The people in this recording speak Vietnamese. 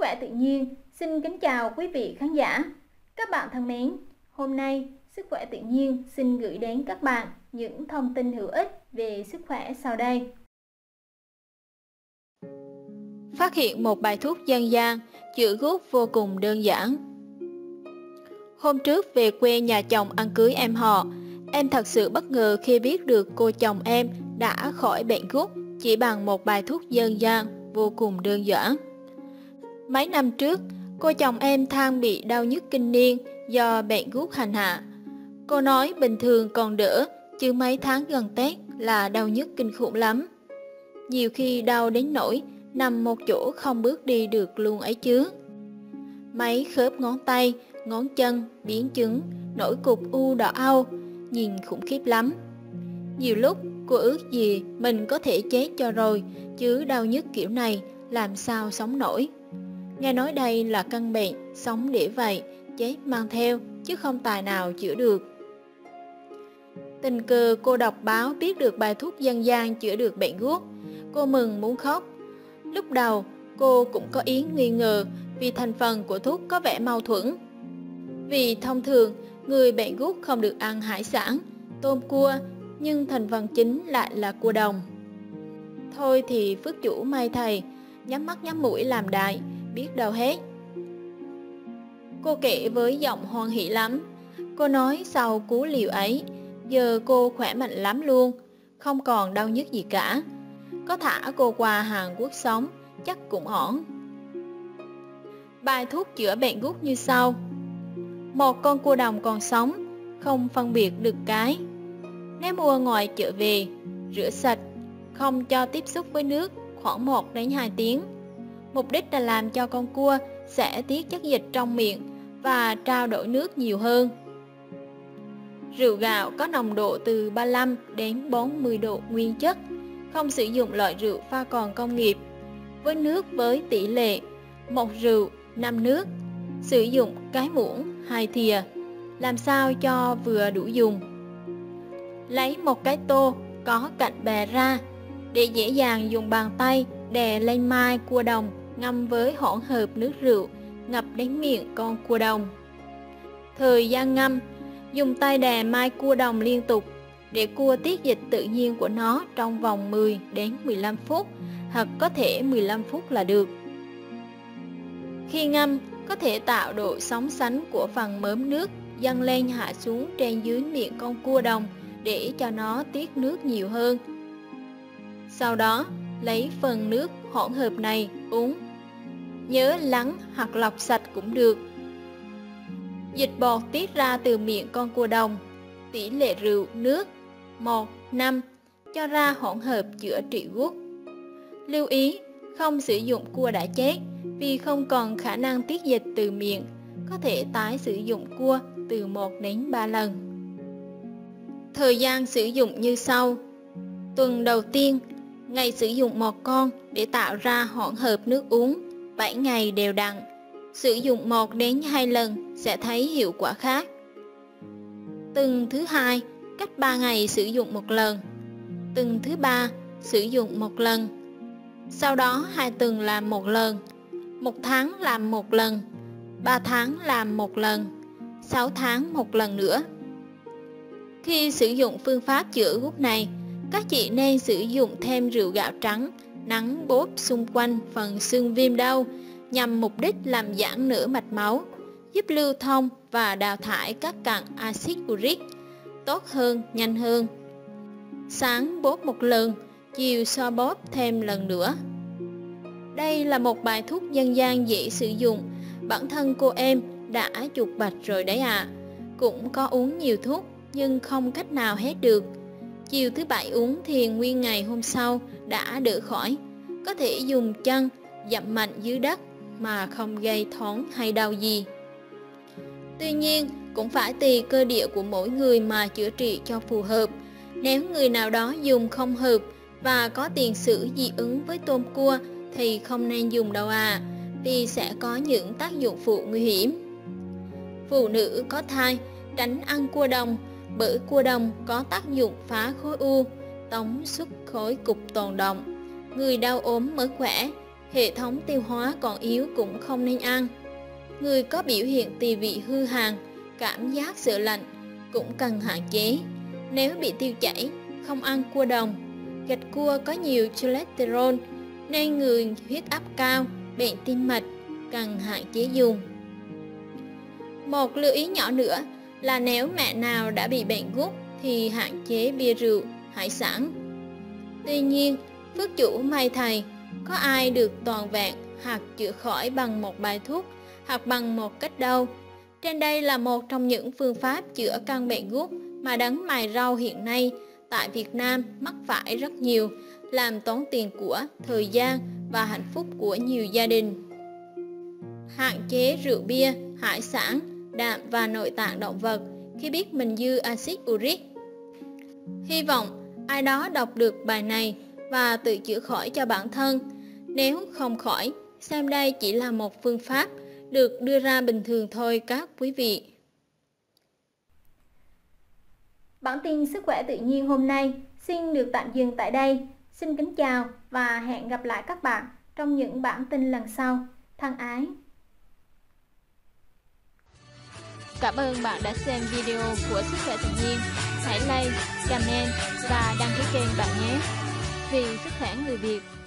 khỏe tự nhiên xin kính chào quý vị khán giả. Các bạn thân mến, hôm nay Sức khỏe tự nhiên xin gửi đến các bạn những thông tin hữu ích về sức khỏe sau đây. Phát hiện một bài thuốc dân gian chữa gút vô cùng đơn giản. Hôm trước về quê nhà chồng ăn cưới em họ, em thật sự bất ngờ khi biết được cô chồng em đã khỏi bệnh gút chỉ bằng một bài thuốc dân gian vô cùng đơn giản. Mấy năm trước, cô chồng em than bị đau nhức kinh niên do bệnh gút hành hạ. Cô nói bình thường còn đỡ, chứ mấy tháng gần Tết là đau nhức kinh khủng lắm. Nhiều khi đau đến nỗi nằm một chỗ không bước đi được luôn ấy chứ. Mấy khớp ngón tay, ngón chân biến chứng, nổi cục u đỏ au, nhìn khủng khiếp lắm. Nhiều lúc cô ước gì mình có thể chết cho rồi, chứ đau nhức kiểu này làm sao sống nổi. Nghe nói đây là căn bệnh sống để vậy, chết mang theo chứ không tài nào chữa được. Tình cờ cô đọc báo biết được bài thuốc dân gian chữa được bệnh gút. Cô mừng muốn khóc. Lúc đầu cô cũng có ý nghi ngờ vì thành phần của thuốc có vẻ mâu thuẫn. Vì thông thường người bệnh gút không được ăn hải sản, tôm cua, nhưng thành phần chính lại là cua đồng. Thôi thì phước chủ may thầy, nhắm mắt nhắm mũi làm đại, biết đâu hết. Cô kể với giọng hoan hỉ lắm. Cô nói sau cú liều ấy, giờ cô khỏe mạnh lắm luôn, không còn đau nhức gì cả. Có thả cô qua Hàn Quốc sống, chắc cũng ổn. Bài thuốc chữa bệnh gút như sau. Một con cua đồng còn sống, không phân biệt được cái. Nếu mua ngoài chợ về, rửa sạch, không cho tiếp xúc với nước khoảng 1 đến 2 tiếng. Mục đích là làm cho con cua sẽ tiết chất dịch trong miệng và trao đổi nước nhiều hơn. Rượu gạo có nồng độ từ 35 đến 40 độ nguyên chất, không sử dụng loại rượu pha còn công nghiệp. Với nước với tỷ lệ 1 rượu 5 nước, sử dụng cái muỗng 2 thìa, làm sao cho vừa đủ dùng. Lấy một cái tô có cạnh bè ra, để dễ dàng dùng bàn tay đè lên mai cua đồng ngâm với hỗn hợp nước rượu ngập đến miệng con cua đồng. Thời gian ngâm, dùng tay đè mai cua đồng liên tục để cua tiết dịch tự nhiên của nó trong vòng 10 đến 15 phút, hoặc có thể 15 phút là được. Khi ngâm, có thể tạo độ sóng sánh của phần mớm nước dâng lên hạ xuống trên dưới miệng con cua đồng để cho nó tiết nước nhiều hơn. Sau đó, lấy phần nước hỗn hợp này uống. Nhớ lắng hoặc lọc sạch cũng được. Dịch bọt tiết ra từ miệng con cua đồng, tỷ lệ rượu nước 1:5, cho ra hỗn hợp chữa trị gút. Lưu ý, không sử dụng cua đã chết vì không còn khả năng tiết dịch từ miệng, có thể tái sử dụng cua từ 1 đến 3 lần. Thời gian sử dụng như sau. Tuần đầu tiên, ngày sử dụng 1 con để tạo ra hỗn hợp nước uống, 7 ngày đều đặn. Sử dụng 1 đến 2 lần sẽ thấy hiệu quả khác. Tuần thứ 2, cách 3 ngày sử dụng 1 lần. Tuần thứ 3, sử dụng 1 lần. Sau đó 2 tuần làm 1 lần, 1 tháng làm 1 lần, 3 tháng làm 1 lần, 6 tháng 1 lần nữa. Khi sử dụng phương pháp chữa gút này, các chị nên sử dụng thêm rượu gạo trắng, nắn bóp xung quanh phần xương viêm đau, nhằm mục đích làm giãn nở mạch máu, giúp lưu thông và đào thải các cặn axit uric tốt hơn, nhanh hơn. Sáng bóp 1 lần, chiều so bóp thêm lần nữa. Đây là một bài thuốc dân gian dễ sử dụng, bản thân cô em đã chụp bạch rồi đấy ạ. Cũng có uống nhiều thuốc nhưng không cách nào hết được. Chiều thứ 7 uống thì nguyên ngày hôm sau đã đỡ khỏi. Có thể dùng chân dậm mạnh dưới đất mà không gây thốn hay đau gì. Tuy nhiên, cũng phải tùy cơ địa của mỗi người mà chữa trị cho phù hợp. Nếu người nào đó dùng không hợp và có tiền sử dị ứng với tôm cua thì không nên dùng đâu à, vì sẽ có những tác dụng phụ nguy hiểm. Phụ nữ có thai tránh ăn cua đồng, bởi cua đồng có tác dụng phá khối u, tống xuất khối cục tồn động. Người đau ốm mới khỏe, Hệ thống tiêu hóa còn yếu cũng không nên ăn. Người có biểu hiện tỳ vị hư hàn, cảm giác sợ lạnh cũng cần hạn chế. Nếu bị tiêu chảy, không ăn cua đồng. Gạch cua có nhiều cholesterol nên người huyết áp cao, bệnh tim mạch cần hạn chế dùng. Một lưu ý nhỏ nữa là nếu mẹ nào đã bị bệnh gút thì hạn chế bia rượu, hải sản. Tuy nhiên, phước chủ may thầy, có ai được toàn vẹn hoặc chữa khỏi bằng một bài thuốc hoặc bằng một cách đâu. Trên đây là một trong những phương pháp chữa căn bệnh gút mà đấng mài rau hiện nay tại Việt Nam mắc phải rất nhiều, làm tốn tiền của, thời gian và hạnh phúc của nhiều gia đình. Hạn chế rượu bia, hải sản, đạm và nội tạng động vật khi biết mình dư axit uric. Hy vọng ai đó đọc được bài này và tự chữa khỏi cho bản thân. Nếu không khỏi, xem đây chỉ là một phương pháp được đưa ra bình thường thôi các quý vị. Bản tin sức khỏe tự nhiên hôm nay xin được tạm dừng tại đây. Xin kính chào và hẹn gặp lại các bạn trong những bản tin lần sau. Thân ái. Cảm ơn bạn đã xem video của Sức khỏe tự nhiên. Hãy like, comment và đăng ký kênh bạn nhé. Vì sức khỏe người Việt.